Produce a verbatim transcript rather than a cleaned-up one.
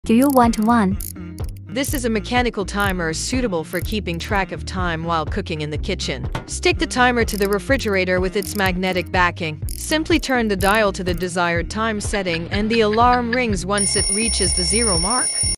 Do you want one? This is a mechanical timer suitable for keeping track of time while cooking in the kitchen. Stick the timer to the refrigerator with its magnetic backing. Simply turn the dial to the desired time setting and the alarm rings once it reaches the zero mark.